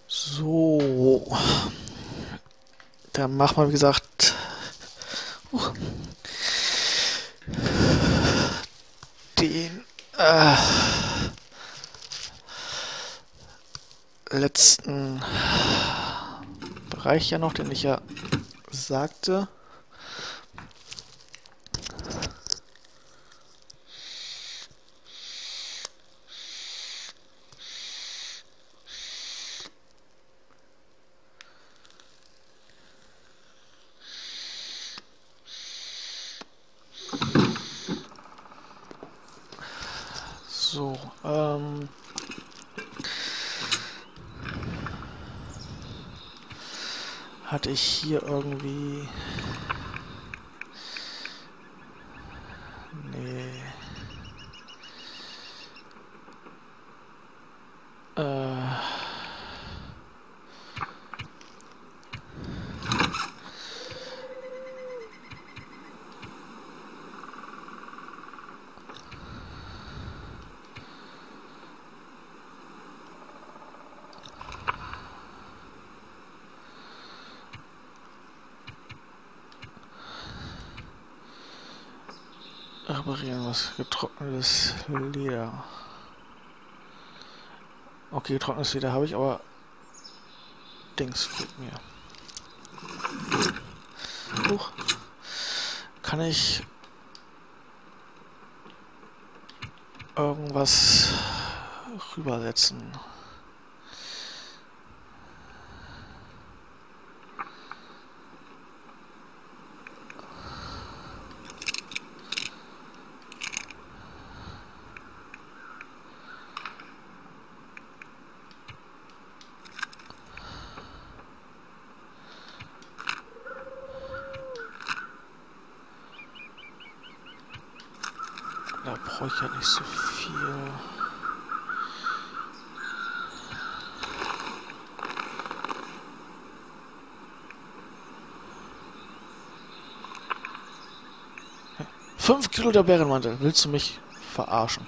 So, dann machen wir, wie gesagt, den letzten Bereich ja noch, den ich ja sagte. So, hatte ich hier irgendwie... Nee. Reparieren, was getrocknetes Leder. Okay, getrocknetes Leder habe ich, aber Dings fehlt mir. Huch. Kann ich irgendwas rübersetzen? Da brauche ich ja nicht so viel. Hä? 5 Kilo der Bärenmantel. Willst du mich verarschen?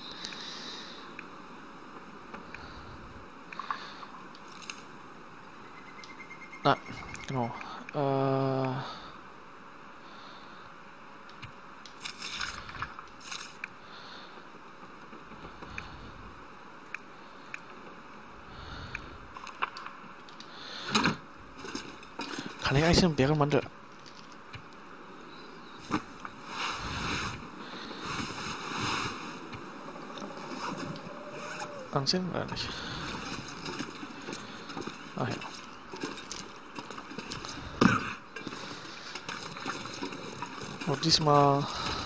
Na, genau. Kann ich eigentlich den Bärenmantel anziehen oder nicht? Ach ja. Und diesmal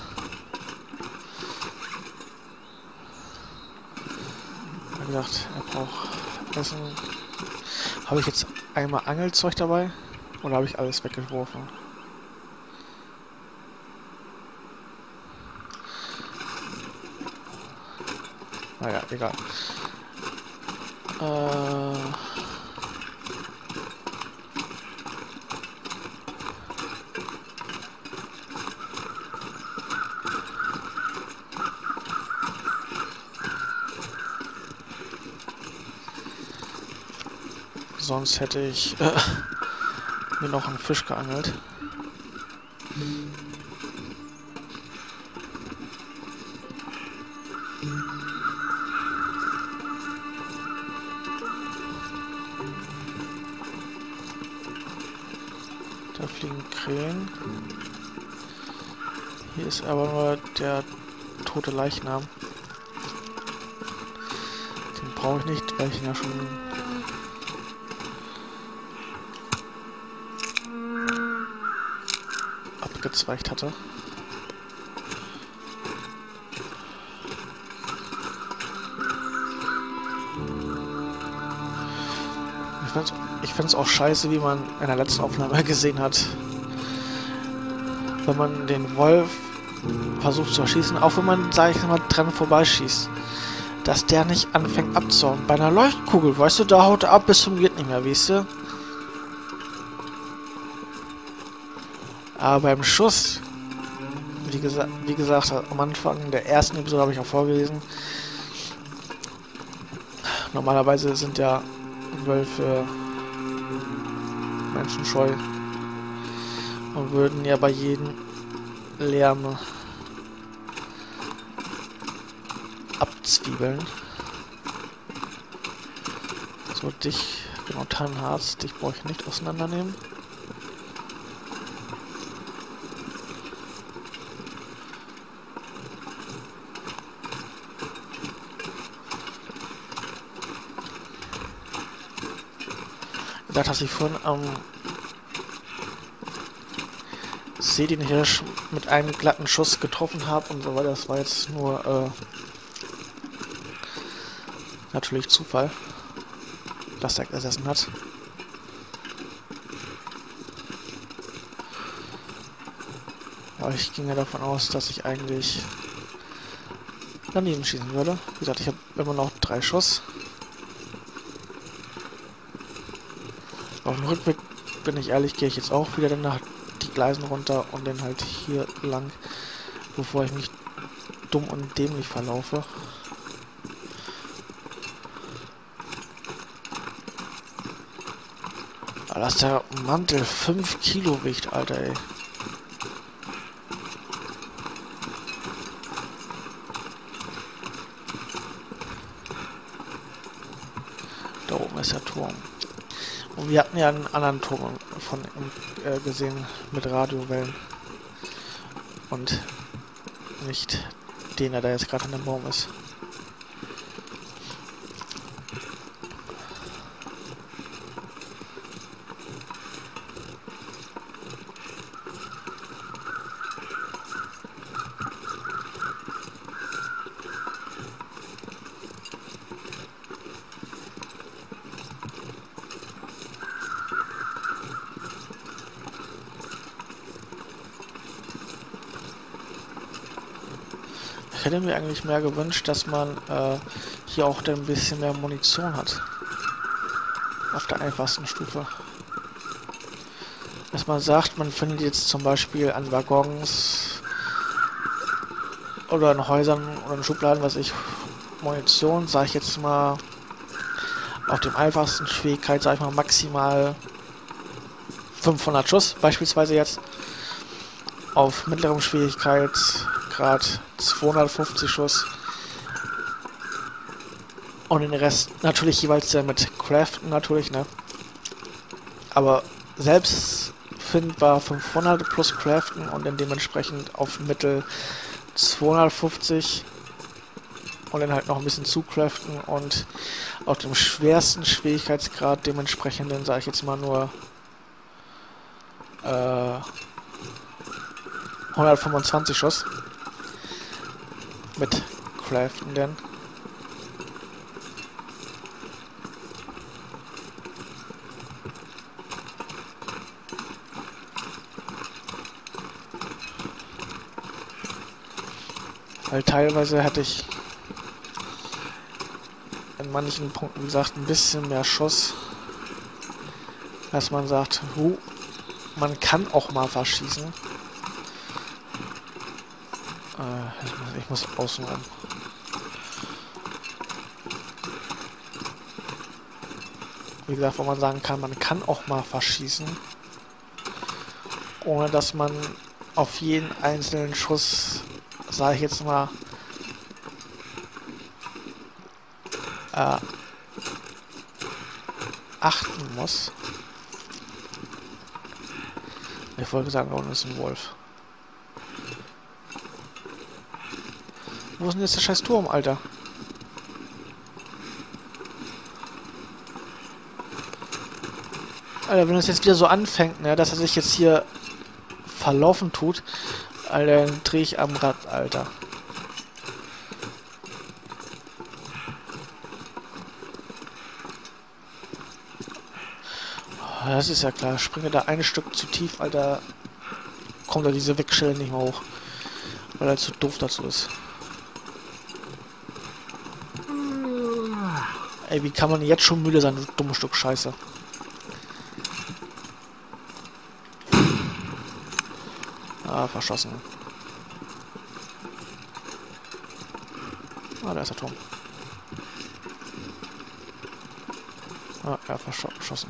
wie gesagt, er braucht Essen. Habe ich jetzt einmal Angelzeug dabei? Oder habe ich alles weggeworfen? Naja, egal. Sonst hätte ich mir noch einen Fisch geangelt. Da fliegen Krähen. Hier ist aber nur der tote Leichnam. Den brauche ich nicht, weil ich ihn ja schon abgezweigt hatte. Ich finde es auch scheiße, wie man in der letzten Aufnahme gesehen hat, wenn man den Wolf versucht zu erschießen, auch wenn man, sag ich mal, dran vorbeischießt, dass der nicht anfängt abzuhauen. Bei einer Leuchtkugel, weißt du, da haut er ab bis zum geht nicht mehr, weißt du? Aber beim Schuss, wie gesagt, am Anfang der ersten Episode habe ich auch vorgelesen, normalerweise sind ja Wölfe menschenscheu und würden ja bei jedem Lärm abzwiebeln. So, dich, genau, Tannenharz, dich brauche ich nicht auseinandernehmen. Das, was ich vorhin am See, den Hirsch mit einem glatten Schuss getroffen habe und so weiter, das war jetzt nur natürlich Zufall, dass er gesessen hat. Aber ich ging ja davon aus, dass ich eigentlich daneben schießen würde. Wie gesagt, ich habe immer noch 3 Schuss. Auf dem Rückweg, bin ich ehrlich, gehe ich jetzt auch wieder dann die Gleisen runter und dann halt hier lang, bevor ich mich dumm und dämlich verlaufe. Aber dass der Mantel 5 Kilo wiegt, Alter, ey. Da oben ist der Turm. Und wir hatten ja einen anderen Turm gesehen mit Radiowellen. Und nicht den, der da jetzt gerade in dem Baum ist. Ich hätte mir eigentlich mehr gewünscht, dass man hier auch ein bisschen mehr Munition hat. Auf der einfachsten Stufe. Dass man sagt, man findet jetzt zum Beispiel an Waggons oder in Häusern oder in Schubladen, was ich, Munition, sage ich jetzt mal, auf dem einfachsten Schwierigkeit, sage ich mal, maximal 500 Schuss, beispielsweise jetzt. Auf mittlerem Schwierigkeitsgrad 250 Schuss. Und den Rest natürlich jeweils mit Craften natürlich, ne? Aber selbst findbar 500 plus Craften und dann dementsprechend auf Mittel 250 und dann halt noch ein bisschen zu craften und auf dem schwersten Schwierigkeitsgrad dementsprechend, dann sage ich jetzt mal nur 125 Schuss mit Craften denn. Weil teilweise hatte ich in manchen Punkten, wie gesagt, ein bisschen mehr Schuss, dass man sagt, man kann auch mal verschießen. Ich muss außen rum. Wie gesagt, wo man sagen kann, man kann auch mal verschießen, ohne dass man auf jeden einzelnen Schuss, sage ich jetzt mal, achten muss. Ich wollte sagen, da unten ist ein Wolf. Wo ist denn jetzt der scheiß Turm, Alter? Alter, wenn es jetzt wieder so anfängt, ne, dass er sich jetzt hier verlaufen tut, Alter, dann drehe ich am Rad, Alter. Oh, das ist ja klar. Springe da ein Stück zu tief, Alter, kommt da diese Wegschelle nicht mehr hoch. Weil er zu doof dazu ist. Ey, wie kann man jetzt schon müde sein, du dummes Stück Scheiße? Ah, verschossen. Ah, da ist der Turm. Ah, ja, verschossen.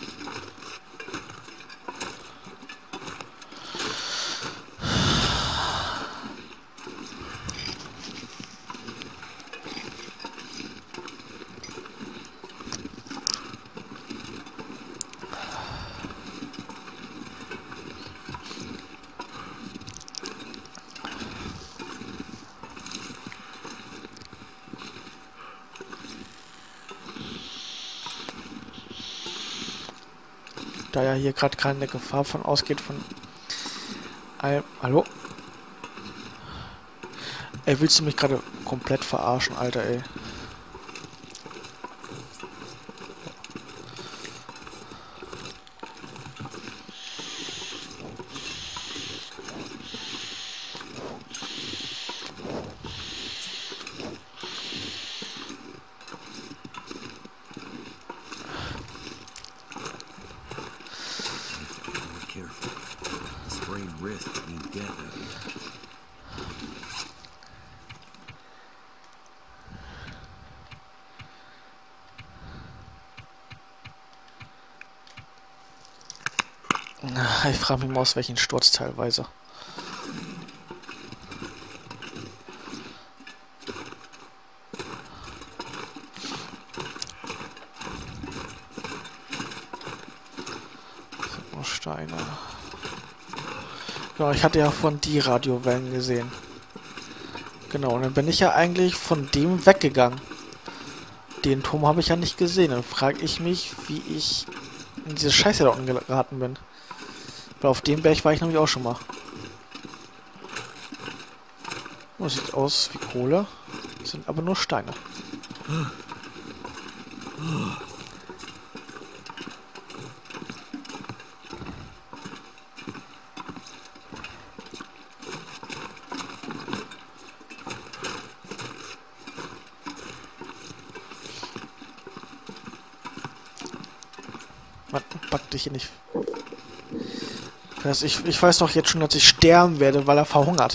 Da ja hier gerade keine Gefahr von ausgeht von einem... Hallo? Ey, willst du mich gerade komplett verarschen, Alter, ey? Ich frage mich mal, aus welchen Sturz teilweise. Das sind nur Steine. Genau, ich hatte ja von die Radiowellen gesehen. Genau, und dann bin ich ja eigentlich von dem weggegangen. Den Turm habe ich ja nicht gesehen. Dann frage ich mich, wie ich in diese Scheiße da unten geraten bin. Weil auf dem Berg war ich nämlich auch schon mal. Das sieht aus wie Kohle. Das sind aber nur Steine. Man packt dich hier nicht. Ich weiß doch jetzt schon, dass ich sterben werde, weil er verhungert.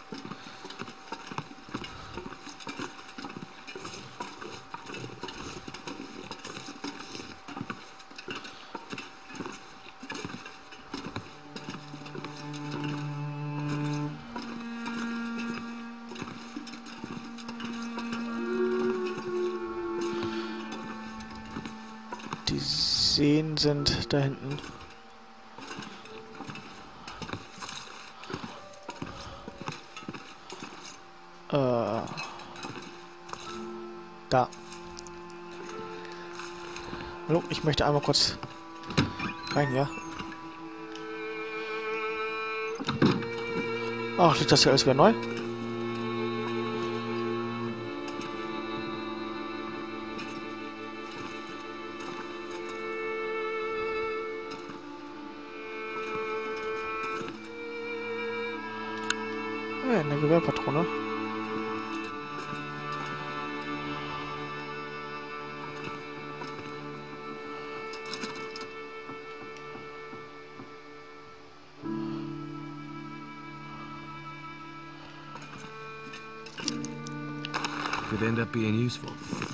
Die Seen sind da hinten. Da. Hallo, ich möchte einmal kurz rein, ja? Ach, liegt das hier alles wieder neu? Ja, eine Gewehrpatrone. Could end up being useful.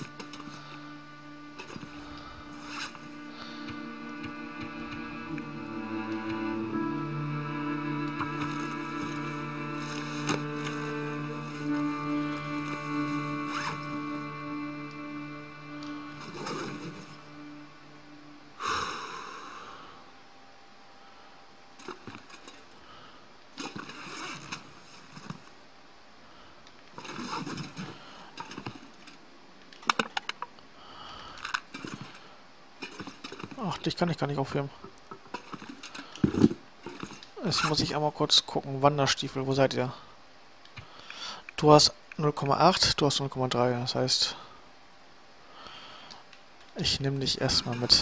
Ach, dich kann ich gar nicht aufheben. Jetzt muss ich einmal kurz gucken. Wanderstiefel, wo seid ihr? Du hast 0,8, du hast 0,3. Das heißt, ich nehme dich erstmal mit.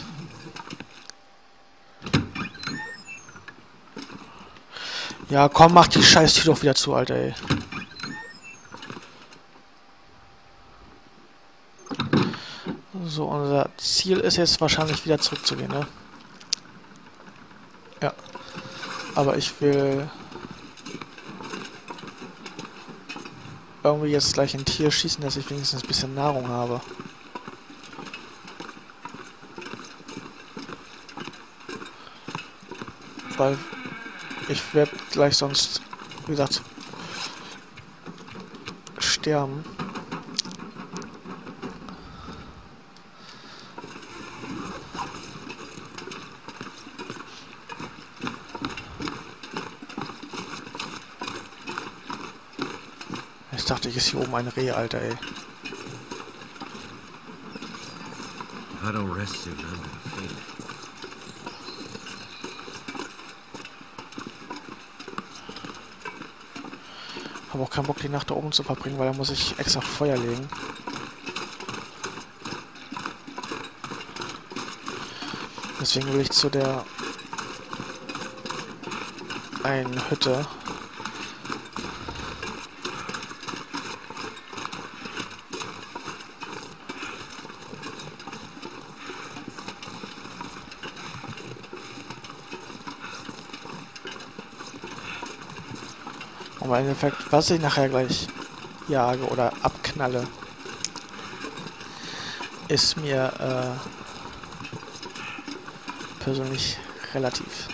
Ja, komm, mach die scheiß Tür doch wieder zu, Alter, ey. So, unser Ziel ist jetzt wahrscheinlich wieder zurückzugehen, ne? Ja. Aber ich will irgendwie jetzt gleich ein Tier schießen, dass ich wenigstens ein bisschen Nahrung habe. Weil ich werde gleich sonst, wie gesagt, sterben. Ich dachte, ich ist hier oben ein Reh, Alter, ey. If I don't rest soon, I'm gonna faint. Habe auch keinen Bock, die Nacht da oben zu verbringen, weil da muss ich extra Feuer legen. Deswegen will ich zu der einen Hütte. Aber im Endeffekt, was ich nachher gleich jage oder abknalle, ist mir persönlich relativ.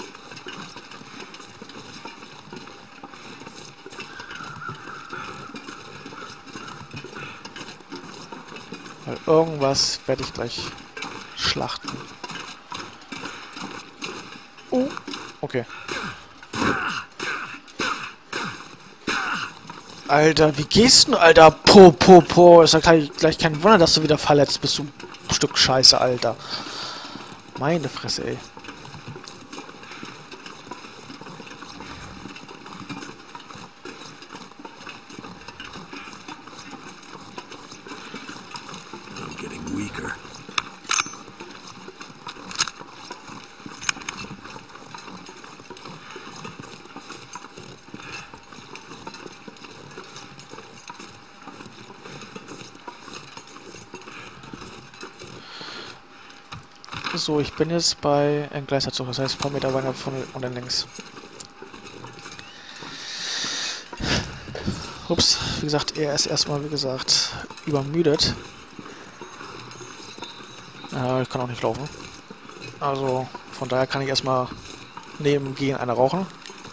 Weil irgendwas werde ich gleich schlachten. Oh, okay. Alter, wie gehst du, Alter? Po. Ist ja gleich kein Wunder, dass du wieder verletzt bist, du Stück Scheiße, Alter. Meine Fresse, ey. I'm getting weaker. So, ich bin jetzt bei Entgleisterzug, das heißt, ein paar Meter weiter von und dann links. Ups, wie gesagt, er ist erstmal, wie gesagt, übermüdet. Ich kann auch nicht laufen. Also, von daher kann ich erstmal neben gehen, eine rauchen.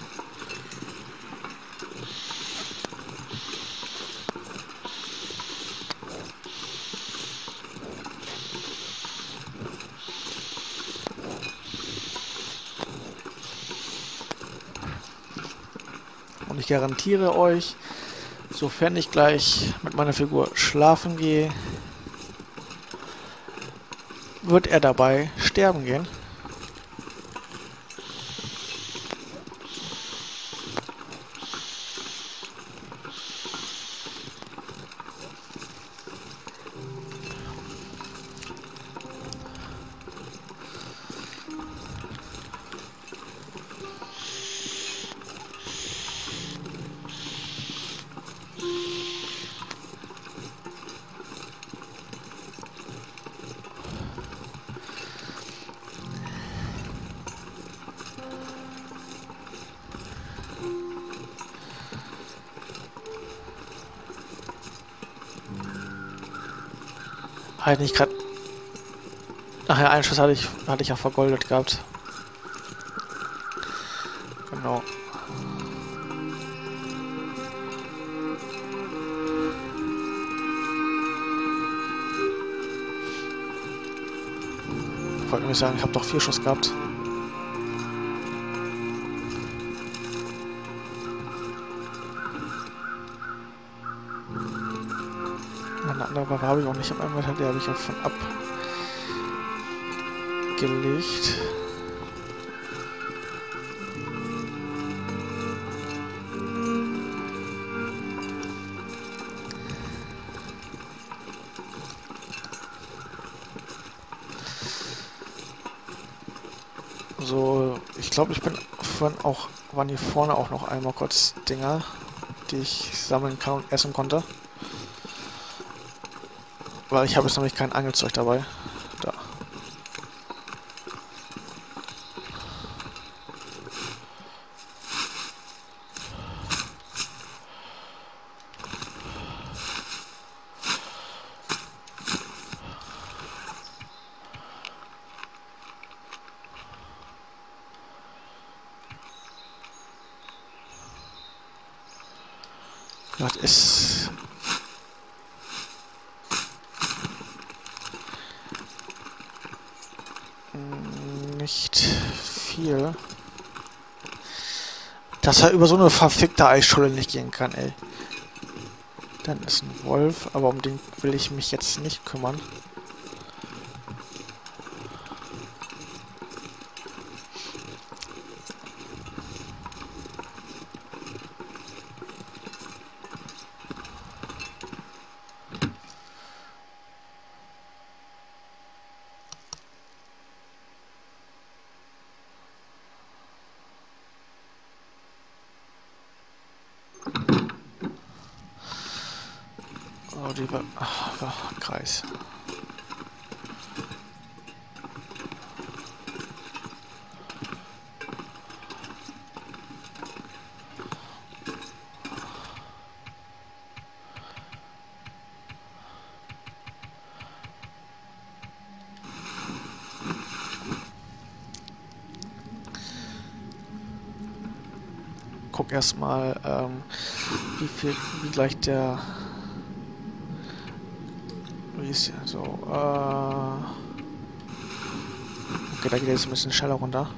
Und ich garantiere euch, sofern ich gleich mit meiner Figur schlafen gehe, wird er dabei sterben gehen. Halt nicht gerade. Ach ja, einen Schuss hatte ich ja vergoldet gehabt. Genau. Ich wollte nämlich sagen, ich habe doch 4 Schuss gehabt. Eine andere Waffe habe ich auch nicht im Inventar, die habe ich ja von abgelegt. So, ich glaube, ich bin vorhin auch, waren hier vorne auch noch einmal kurz Dinger, die ich sammeln kann und essen konnte. Weil ich habe jetzt nämlich kein Angelzeug dabei. Da. Das ist... nicht viel. Dass er über so eine verfickte Eisscholle nicht gehen kann, ey. Dann ist ein Wolf, aber um den will ich mich jetzt nicht kümmern. Oh, lieber Kreis. Guck erstmal, wie gleich der... Wie ist der? So, okay, da geht jetzt ein bisschen schneller runter.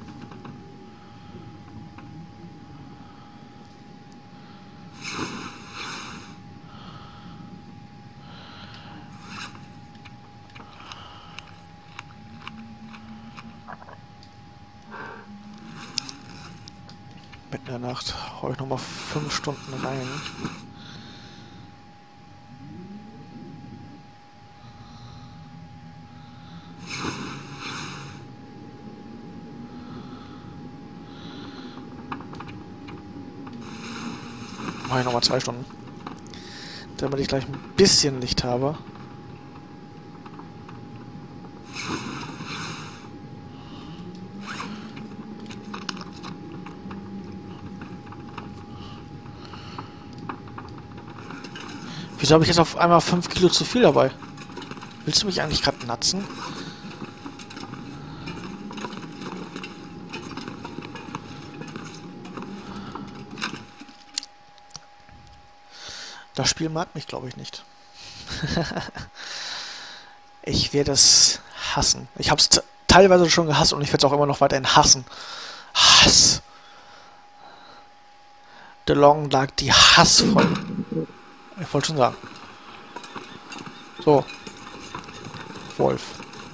Mitten in der Nacht hau ich nochmal 5 Stunden rein. Mache ich nochmal 2 Stunden. Damit ich gleich ein bisschen Licht habe. Wieso habe ich jetzt auf einmal 5 Kilo zu viel dabei? Willst du mich eigentlich gerade natzen? Das Spiel mag mich, glaube ich, nicht. Ich werde es hassen. Ich habe es teilweise schon gehasst und ich werde es auch immer noch weiterhin hassen. Hass. The Long lag die hassvoll. Ich wollte schon sagen. So. Wolf.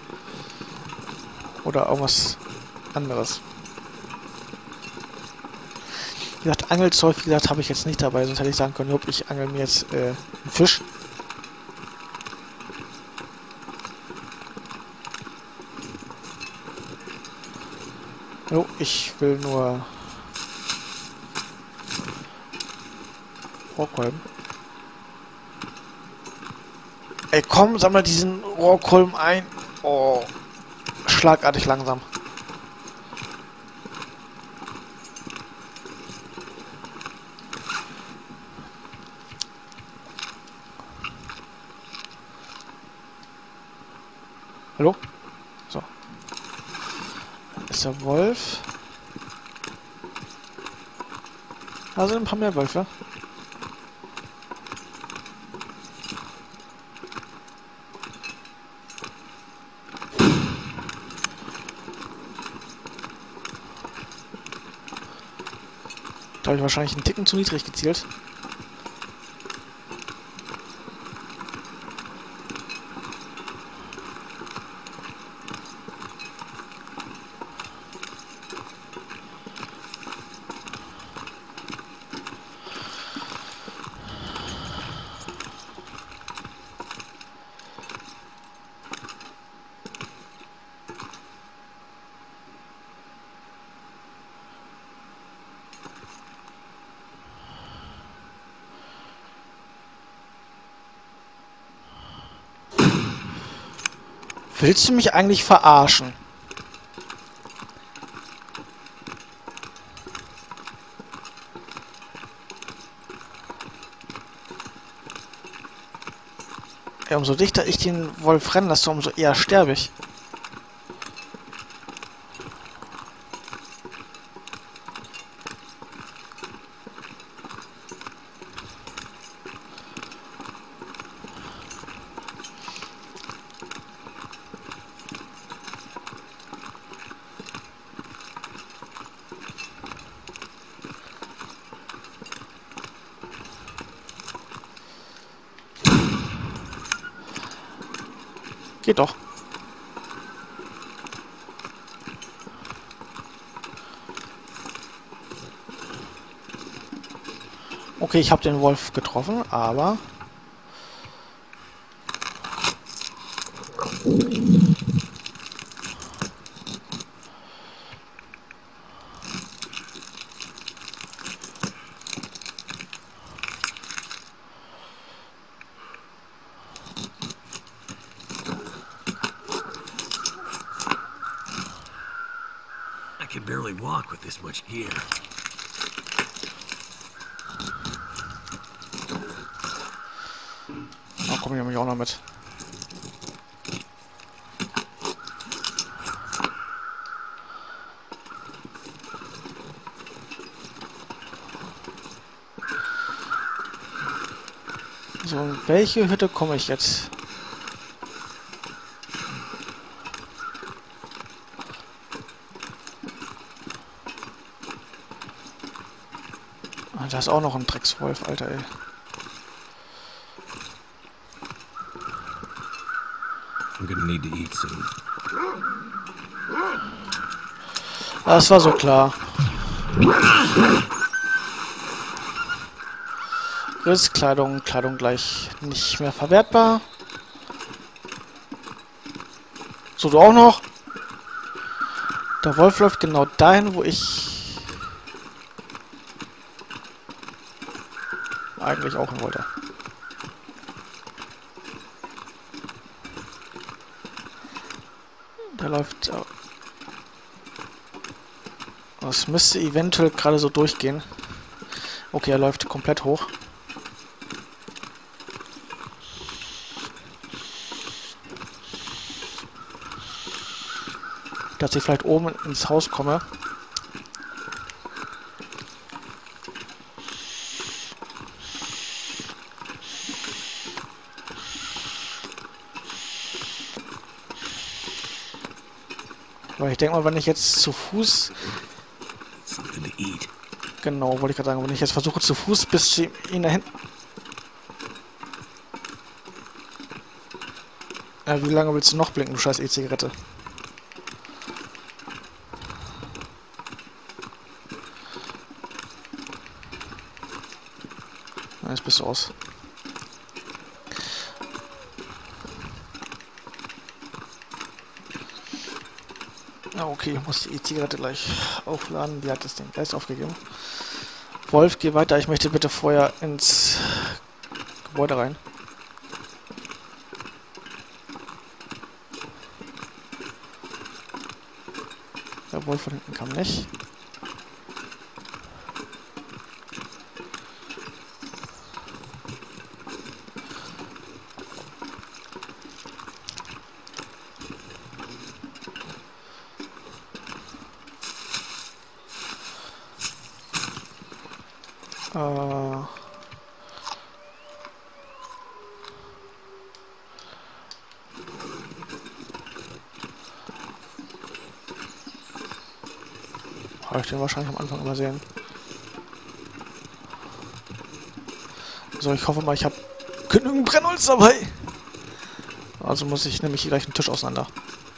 Oder irgendwas anderes. Wie gesagt, Angelzeug, wie gesagt, habe ich jetzt nicht dabei, sonst hätte ich sagen können, jupp, ich angel mir jetzt einen Fisch. Jo, ich will nur Rohrkolben. Ey, komm, sammle diesen Rohrkolben ein. Oh, schlagartig langsam. Hallo? So. Ist der Wolf? Da sind ein paar mehr Wölfe. Da habe ich wahrscheinlich einen Ticken zu niedrig gezielt. Willst du mich eigentlich verarschen? Ja, umso dichter ich den Wolf rennen lasse, umso eher sterbe ich. geht doch. Okay, ich habe den Wolf getroffen, aber... I can barely walk with this much gear. Da komme ich nämlich auch noch mit. So, in welche Hütte komme ich jetzt? Ah, da ist auch noch ein Dreckswolf, Alter, ey. I'm gonna need to eat soon. Das war so klar. Risskleidung, Kleidung gleich nicht mehr verwertbar. So, du auch noch? Der Wolf läuft genau dahin, wo ich eigentlich auch hin wollte. Der läuft... Das müsste eventuell gerade so durchgehen. Okay, er läuft komplett hoch. Dass ich vielleicht oben ins Haus komme. Weil ich denke mal, wenn ich jetzt zu Fuß... Something to eat. Genau, wollte ich gerade sagen, wenn ich jetzt versuche zu Fuß bis zu ihn da hinten... Ja, wie lange willst du noch blinken, du scheiß E-Zigarette? Na, jetzt bist du aus. Ah, okay, ich muss die E-Zigarette gleich aufladen. Die hat das den Geist aufgegeben. Wolf, geh weiter. Ich möchte bitte vorher ins Gebäude rein. Der Wolf von hinten kam nicht. Habe ich den wahrscheinlich am Anfang übersehen. So, ich hoffe mal, ich habe genügend Brennholz dabei. Also muss ich nämlich hier gleich einen Tisch auseinander.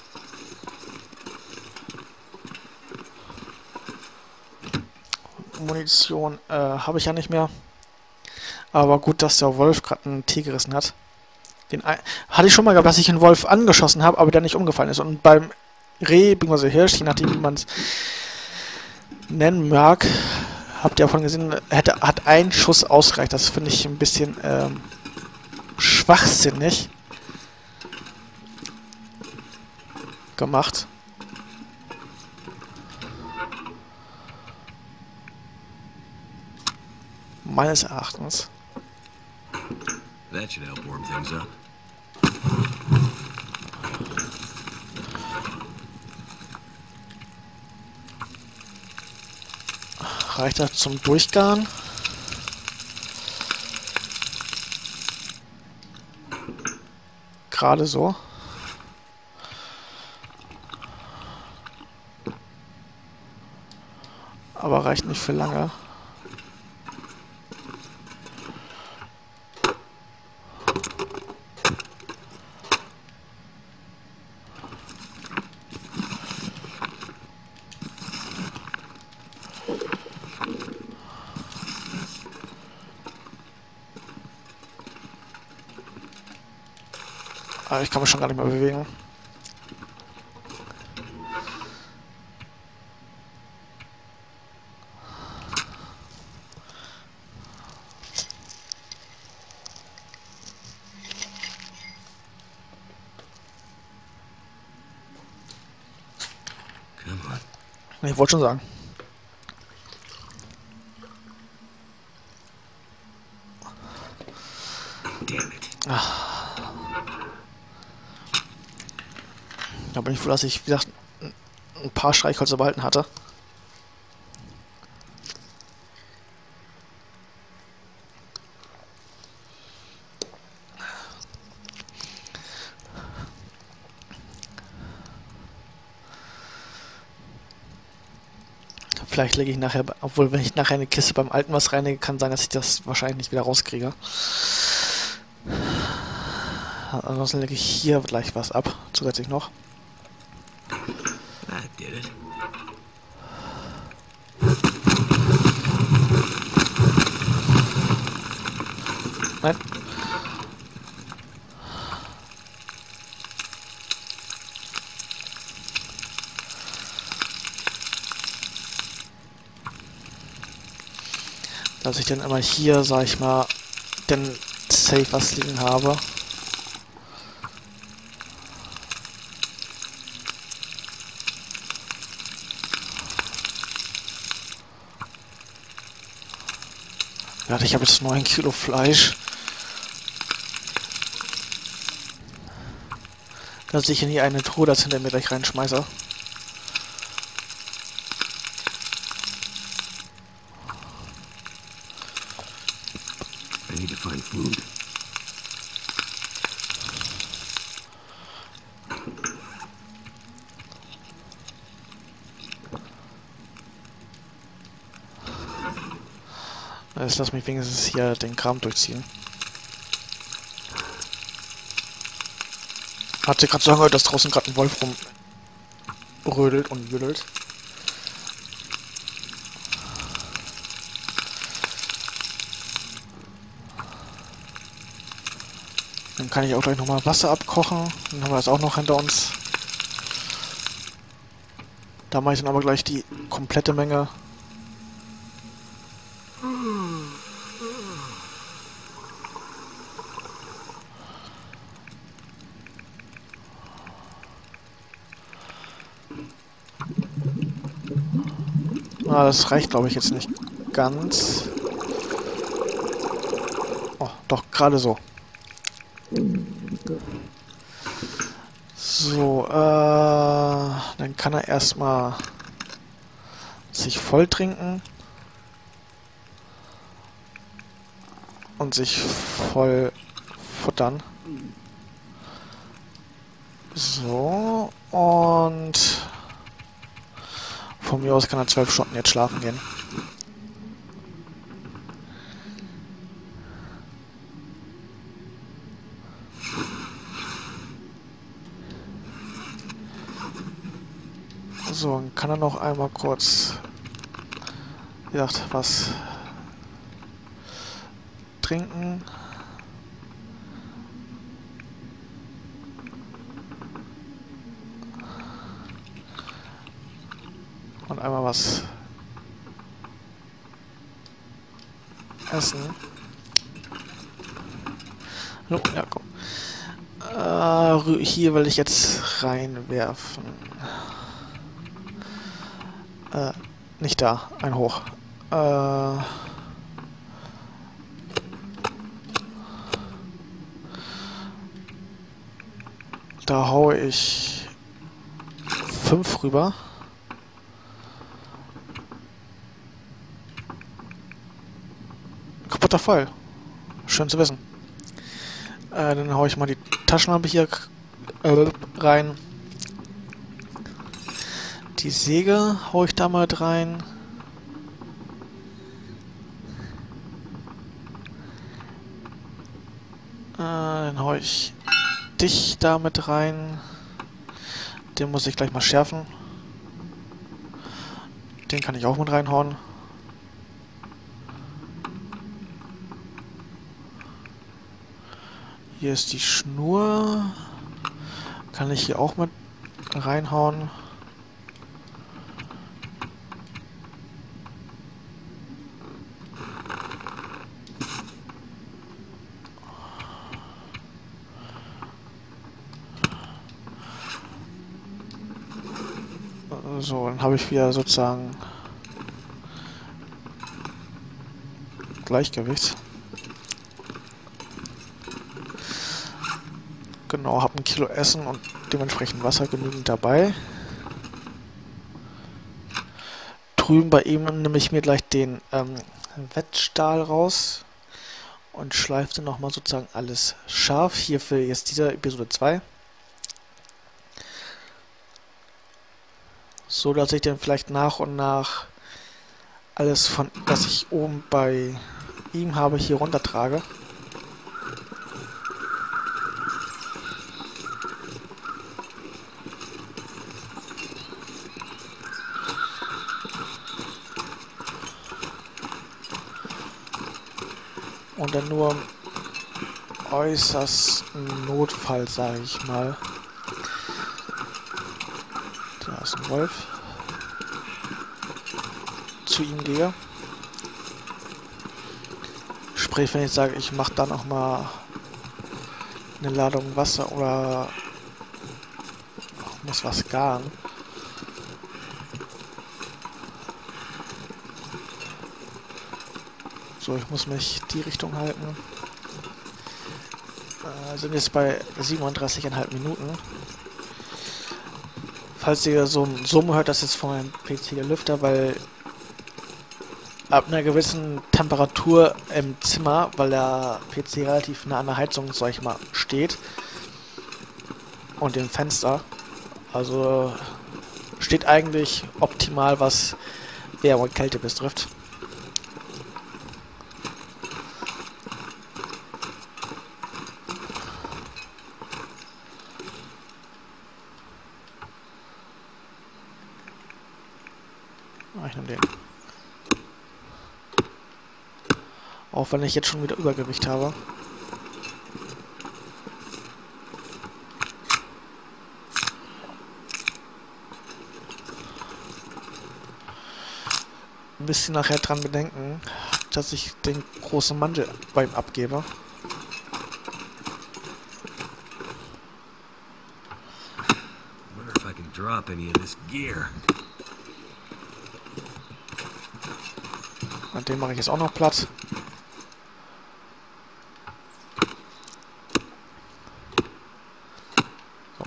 Munition habe ich ja nicht mehr. Aber gut, dass der Wolf gerade einen Tee gerissen hat. Hatte ich schon mal gehabt, dass ich einen Wolf angeschossen habe, aber der nicht umgefallen ist. Und beim Reh, bzw. Hirsch, je nachdem wie man es nennen mag, habt ihr davon gesehen, hat ein Schuss ausgereicht. Das finde ich ein bisschen schwachsinnig gemacht. Meines Erachtens. That should help warm things up. Reicht das zum Durchgaren? Gerade so. Aber reicht nicht für lange. Aber ich kann mich schon gar nicht mehr bewegen. Come on. Ich wollte schon sagen. Damn it. Da bin ich froh, dass ich, wie gesagt, ein paar Streichhölzer behalten hatte. Vielleicht lege ich nachher, obwohl wenn ich nachher eine Kiste beim Alten was reinlege, kann sein, dass ich das wahrscheinlich nicht wieder rauskriege. Ansonsten lege ich hier gleich was ab, zusätzlich noch. That did it. Nein. Dass ich dann immer hier, sag ich mal, den Safe was liegen habe. Ja, ich habe jetzt 9 Kilo Fleisch. Dass ich in hier eine Truhe das hinter mir gleich reinschmeiße. I need to find food. Jetzt lass mich wenigstens hier den Kram durchziehen. Hatte gerade so angehört, dass draußen gerade ein Wolf rumrödelt und jüdelt. Dann kann ich auch gleich nochmal Wasser abkochen. Dann haben wir das auch noch hinter uns. Da mache ich dann aber gleich die komplette Menge. Ah, das reicht, glaube ich, jetzt nicht ganz. Oh, doch, gerade so. So, dann kann er erstmal sich voll trinken und sich voll futtern. So, und von mir aus kann er 12 Stunden jetzt schlafen gehen. So, dann kann er noch einmal kurz, wie gesagt, was trinken. Und einmal was essen. So, ja, komm. Hier will ich jetzt reinwerfen. Nicht da, ein hoch. Da haue ich 5 rüber. Kaputter Fall. Schön zu wissen. Dann haue ich mal die Taschenlampe hier rein. Die Säge haue ich da mal rein. Dann haue ich dich da mit rein. Den muss ich gleich mal schärfen. Den kann ich auch mit reinhauen. Hier ist die Schnur. Kann ich hier auch mit reinhauen? So, dann habe ich wieder sozusagen Gleichgewicht. Genau, habe 1 Kilo Essen und dementsprechend Wasser genügend dabei. Drüben bei ihm nehme ich mir gleich den Wettstahl raus und schleife nochmal sozusagen alles scharf. Hier für jetzt diese Episode 2. So dass ich dann vielleicht nach und nach alles von, das ich oben bei ihm habe, hier runter trage. Und dann nur im äußersten Notfall, sage ich mal. Da ist ein Wolf. Zu ihm gehe. Sprich, wenn ich sage, ich mache da noch mal eine Ladung Wasser oder muss was garen. So, ich muss mich die Richtung halten. Sind jetzt bei 37,5 Minuten. Falls ihr so ein Summen hört, das ist von meinem PC der Lüfter, weil ab einer gewissen Temperatur im Zimmer, weil der PC relativ nah an der Heizung, sag ich mal, steht und dem Fenster. Also steht eigentlich optimal, was Wärme und Kälte betrifft. Ich nehme den. Auch wenn ich jetzt schon wieder Übergewicht habe. Ein bisschen nachher dran bedenken, dass ich den großen Mantel bei ihm abgebe. Wonder if I can drop any of this gear. Und den mache ich jetzt auch noch platt. So.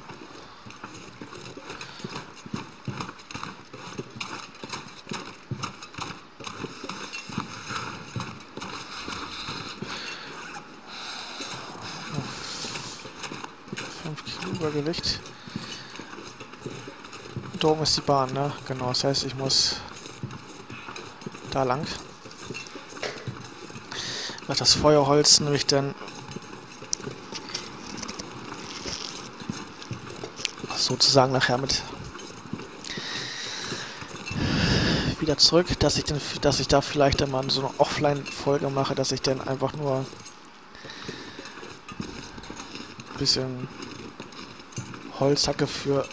Noch 5 Kilo Übergewicht. Da oben ist die Bahn, ne? Genau, das heißt, ich muss da lang. Das Feuerholz nehme ich dann sozusagen nachher mit wieder zurück, dass ich da vielleicht einmal so eine Offline-Folge mache, dass ich dann einfach nur ein bisschen Holz hacke für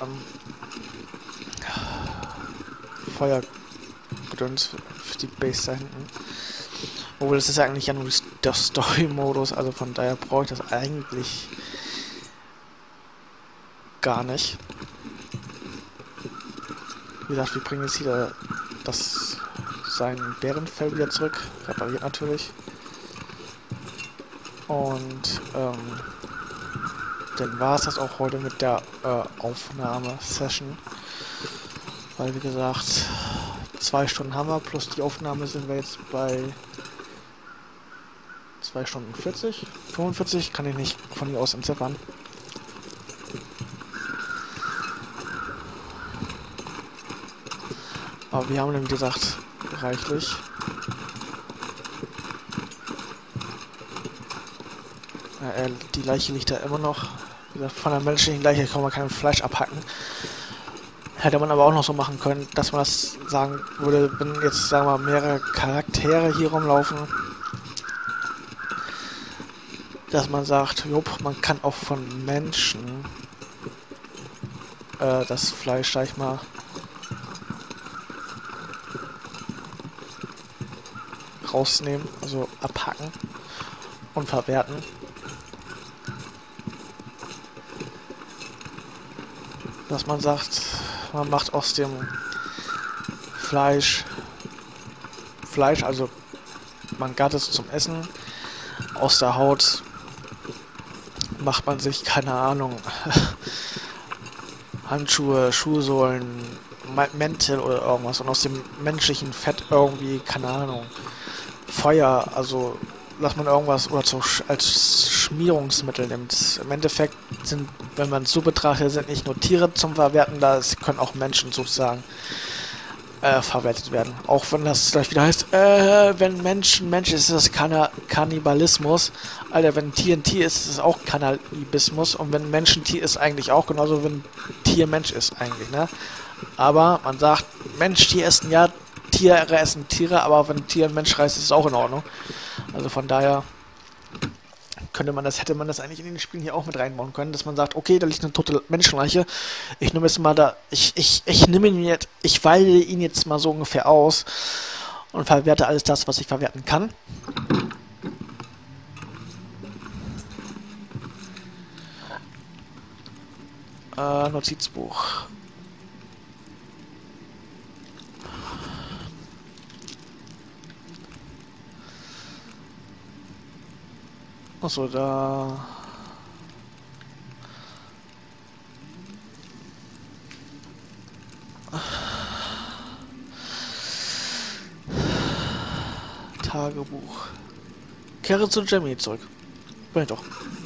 Feuergedöns für die Base da hinten. Obwohl, das ist ja eigentlich ja nur der Story-Modus, also von daher brauche ich das eigentlich gar nicht. Wie gesagt, wir bringen jetzt hier sein Bärenfell wieder zurück, repariert natürlich. Und dann war es das auch heute mit der Aufnahme-Session. Weil, wie gesagt, 2 Stunden haben wir, plus die Aufnahme sind wir jetzt bei 2 Stunden 40, 45, kann ich nicht von hier aus entziffern. Aber wir haben dann, wie gesagt, reichlich. Die Leiche liegt da immer noch. Wie gesagt, von der menschlichen Leiche kann man kein Fleisch abhacken. Hätte man aber auch noch so machen können, dass man das sagen würde, wenn jetzt, sagen wir mal, mehrere Charaktere hier rumlaufen, dass man sagt, jupp, man kann auch von Menschen das Fleisch, sag ich mal, rausnehmen, also abhacken und verwerten. Dass man sagt, man macht aus dem Fleisch, also man gart es zum Essen, aus der Haut macht man sich, keine Ahnung, Handschuhe, Schuhsohlen, Mäntel oder irgendwas und aus dem menschlichen Fett irgendwie, keine Ahnung, Feuer, also dass man irgendwas oder als Schmierungsmittel nimmt. Im Endeffekt sind, wenn man es so betrachtet, sind nicht nur Tiere zum Verwerten da, es können auch Menschen sozusagen verwertet werden. Auch wenn das gleich wieder heißt, wenn Mensch ist, ist das Kannibalismus. Alter, wenn ein Tier ist, ist es auch Kannibalismus. Und wenn Mensch ein Tier ist, eigentlich auch. Genauso, wenn ein Tier Mensch ist, eigentlich, ne? Aber man sagt, Mensch, Tier essen, ja, Tiere essen Tiere, aber wenn ein Tier ein Mensch reißt, ist es auch in Ordnung. Also von daher hätte man das eigentlich in den Spielen hier auch mit reinbauen können, dass man sagt, okay, da liegt eine tote Menschenleiche, ich nehme jetzt mal da, ich nehme ihn jetzt, ich weile ihn jetzt mal so ungefähr aus und verwerte alles das, was ich verwerten kann. Notizbuch. Achso, da... Tagebuch. Kehre zu Jamie zurück. Bin ich doch.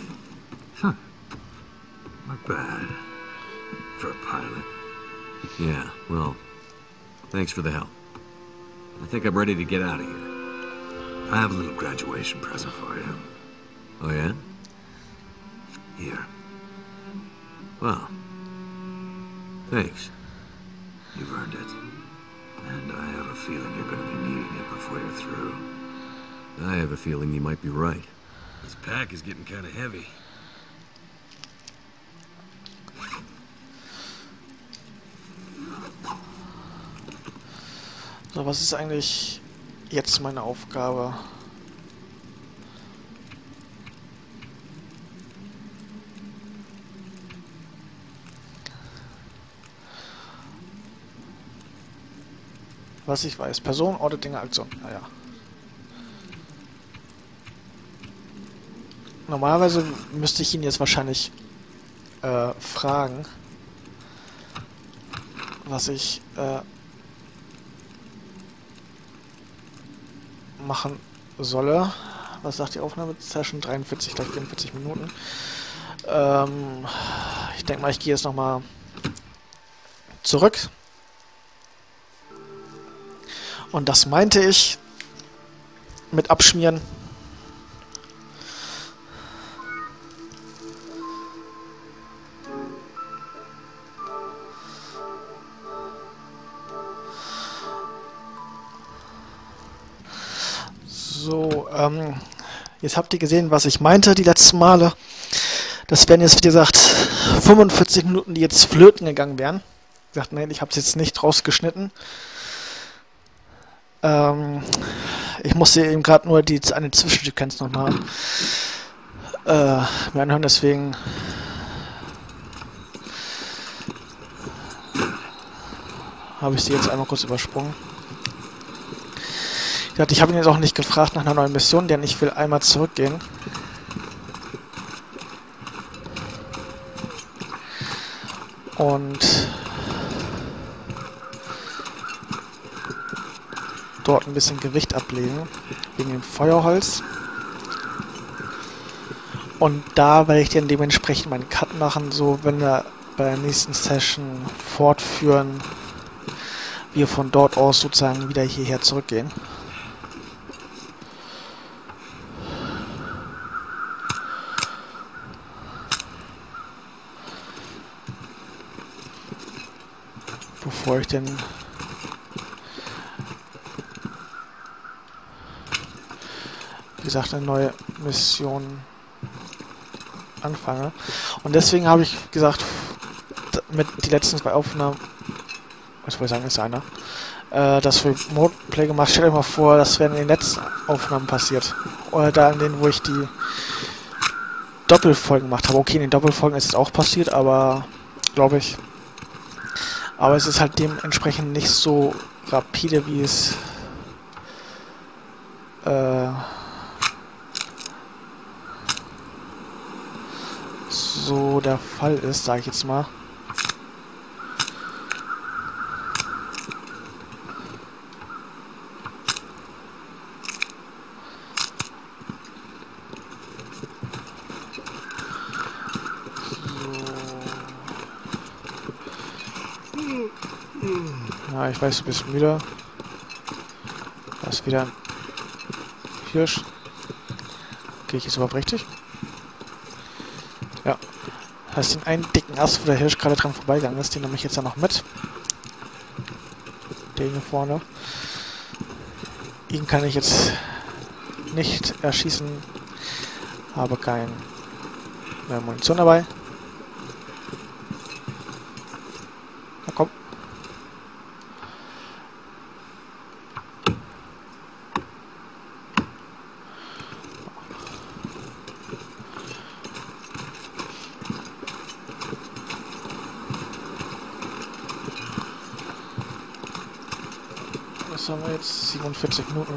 Not bad. For a pilot. Yeah, well, thanks for the help. I think I'm ready to get out of here. I have a little graduation present for you. Oh, yeah? Here. Well, thanks. You've earned it. And I have a feeling you're going to be needing it before you're through. I have a feeling you might be right. This pack is getting kind of heavy. So, was ist eigentlich jetzt meine Aufgabe? Was ich weiß. Person, Orte, Dinge, Aktion. Naja. Normalerweise müsste ich ihn jetzt wahrscheinlich fragen, was ich machen solle. Was sagt die Aufnahmesession? 43, gleich 44 Minuten. Ich denke mal, ich gehe jetzt nochmal zurück. Und das meinte ich mit Abschmieren. So, jetzt habt ihr gesehen, was ich meinte die letzten Male. Das wären jetzt, wie gesagt, 45 Minuten, die jetzt flöten gegangen wären. Ich dachte, nein, ich habe es jetzt nicht rausgeschnitten. Ich musste eben gerade nur eine Zwischensequenz nochmal mir anhören, deswegen habe ich sie jetzt einmal kurz übersprungen. Ich habe ihn jetzt auch nicht gefragt nach einer neuen Mission, denn ich will einmal zurückgehen. Und dort ein bisschen Gewicht ablegen, wegen dem Feuerholz. Und da werde ich dann dementsprechend meinen Cut machen, so wenn wir bei der nächsten Session fortführen, wir von dort aus sozusagen wieder hierher zurückgehen. Bevor ich denn wie gesagt eine neue Mission anfange. Und deswegen habe ich gesagt, mit die letzten 2 Aufnahmen, was wollte ich sagen, ist einer, das Remote Play gemacht. Stellt euch mal vor, das wäre in den letzten Aufnahmen passiert. Oder da in denen, wo ich die Doppelfolgen gemacht habe. Okay, in den Doppelfolgen ist es auch passiert, aber glaube ich. Aber es ist halt dementsprechend nicht so rapide, wie es so der Fall ist, sage ich jetzt mal. Ja, ich weiß, du bist müde. Da ist wieder ein Hirsch. Gehe ich jetzt überhaupt richtig? Ja. Da ist den einen dicken Ast, wo der Hirsch gerade dran vorbeigegangen ist. Den nehme ich jetzt dann noch mit. Den hier vorne. Ihn kann ich jetzt nicht erschießen. Habe keine Munition dabei. Na komm. Was haben wir jetzt? 47 Minuten.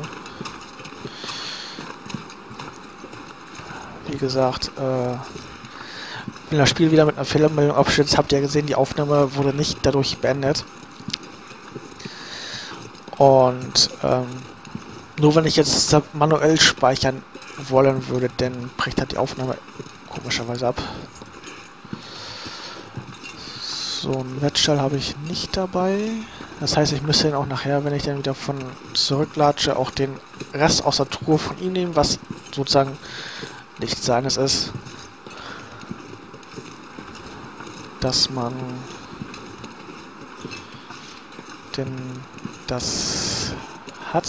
Wie gesagt, wenn das Spiel wieder mit einer Fehlermeldung abstürzt, habt ihr gesehen, die Aufnahme wurde nicht dadurch beendet. Und nur wenn ich jetzt manuell speichern wollen würde, dann bricht halt die Aufnahme komischerweise ab. So, ein Netzschall habe ich nicht dabei. Das heißt, ich müsste ihn auch nachher, wenn ich dann wieder von zurücklatsche, auch den Rest aus der Truhe von ihm nehmen, was sozusagen nicht seines ist. Dass man denn das hat.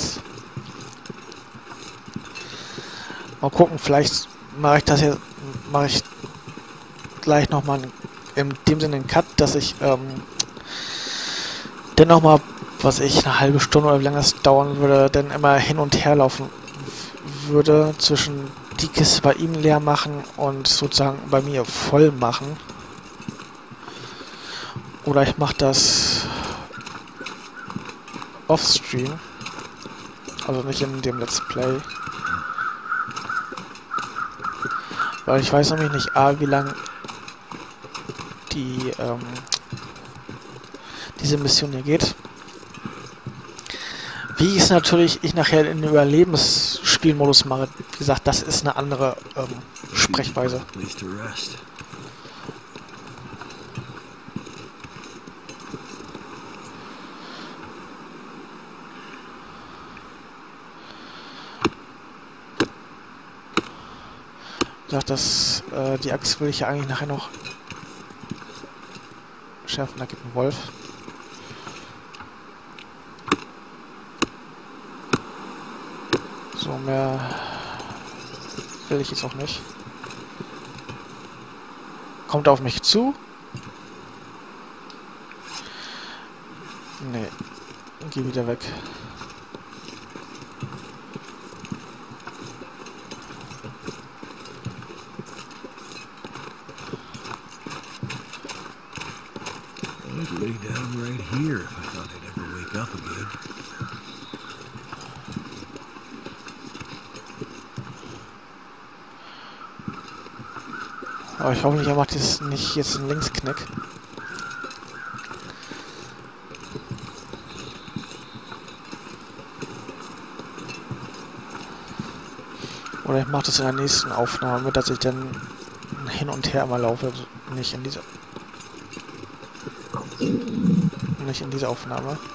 Mal gucken, vielleicht mache ich das jetzt, mache ich gleich nochmal in dem Sinne einen Cut, dass ich dann nochmal, was ich, eine halbe Stunde oder wie lange das dauern würde, dann immer hin und her laufen würde, zwischen die Kiste bei ihm leer machen und sozusagen bei mir voll machen. Oder ich mache das offstream, also nicht in dem Let's Play. Weil ich weiß nämlich nicht, wie lang die diese Mission hier geht. Wie ich es natürlich nachher in den Überlebensspielmodus mache, wie gesagt, das ist eine andere Sprechweise. Ich dachte, die Axt will ich ja eigentlich nachher noch schärfen. Da gibt ein Wolf. So, mehr will ich jetzt auch nicht. Kommt er auf mich zu? Nee. Geh wieder weg. I'd lay down right here if I thought I'd ever wake up again. Aber ich hoffe nicht, er macht jetzt nicht jetzt einen Linksknick. Oder ich mache das in der nächsten Aufnahme, dass ich dann hin und her immer laufe, also nicht in dieser Aufnahme.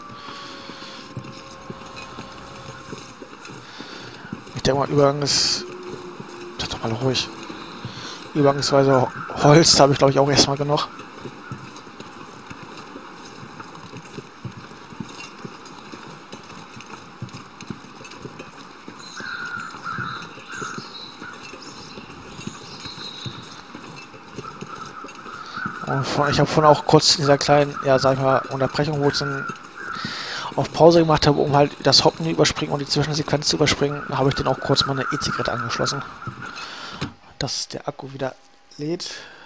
Ich denke mal, Übergang ist... Sag doch mal ruhig. Übergangsweise Holz habe ich, glaube ich, auch erstmal genug. Ich habe vorhin auch kurz in dieser kleinen, ja, sag ich mal, Unterbrechung, wo ich dann auf Pause gemacht habe, um halt das Hauptmenü überspringen und die Zwischensequenz zu überspringen, habe ich dann auch kurz meine E-Zigarette angeschlossen, dass der Akku wieder lädt.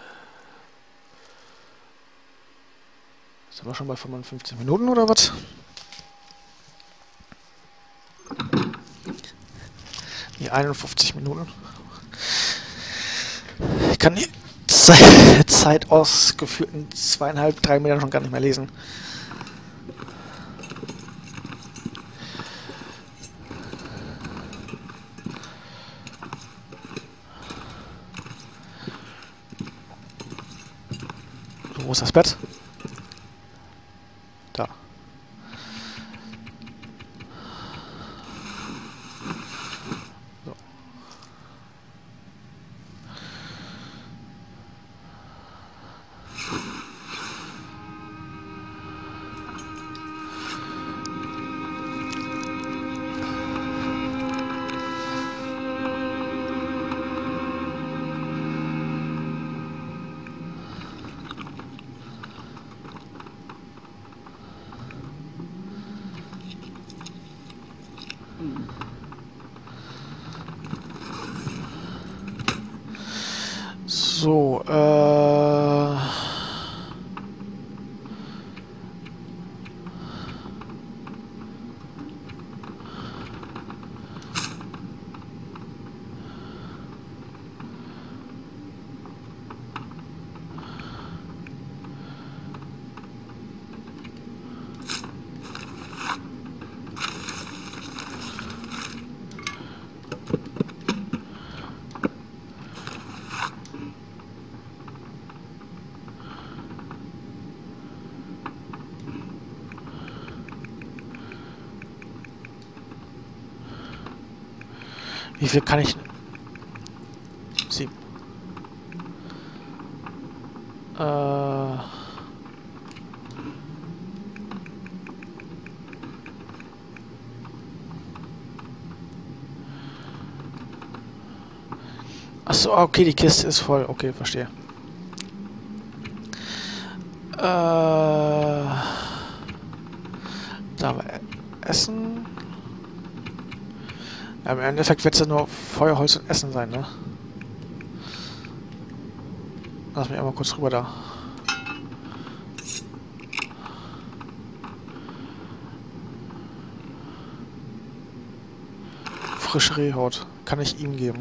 Sind wir schon bei 55 Minuten oder was? Nee, 51 Minuten. Ich kann die Zeit aus gefühlten 2,5, 3 Metern schon gar nicht mehr lesen. So, wo ist das Bett? Da. So. So, wie viel kann ich... 7. Achso, okay, die Kiste ist voll. Okay, verstehe. Da haben wir Essen. Ja, im Endeffekt wird es ja nur Feuer, Holz und Essen sein, ne? Lass mich einmal kurz rüber da. Frische Rehhaut. Kann ich ihm geben.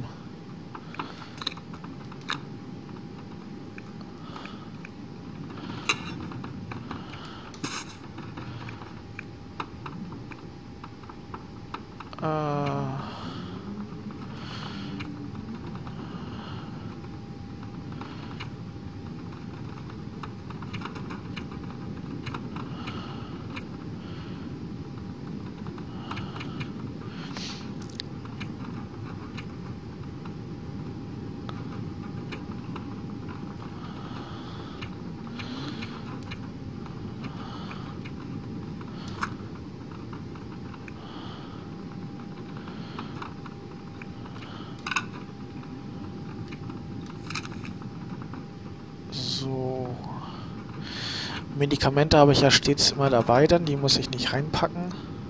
So. Medikamente habe ich ja stets immer dabei, dann die muss ich nicht reinpacken.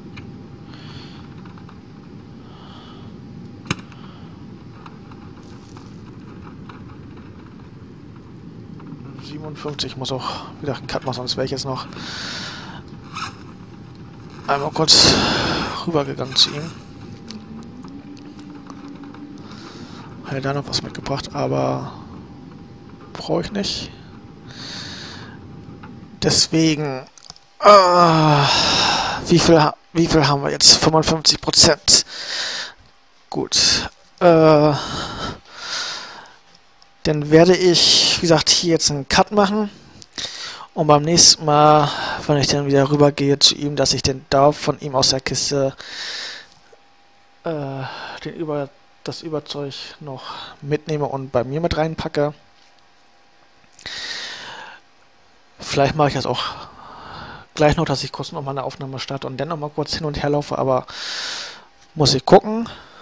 Ich muss auch wieder einen Cut machen, sonst wäre ich jetzt noch einmal kurz rübergegangen zu ihm. Hätte da noch was mitgebracht, aber brauche ich nicht. Deswegen, wie viel haben wir jetzt? 55%. Gut. Dann werde ich, wie gesagt, hier jetzt einen Cut machen. Und beim nächsten Mal, wenn ich dann wieder rüber gehe zu ihm, dass ich dann da von ihm aus der Kiste das Überzeug noch mitnehme und bei mir mit reinpacke. Vielleicht mache ich das auch gleich noch, dass ich kurz noch mal eine Aufnahme starte und dann noch mal kurz hin und her laufe, aber muss ich gucken.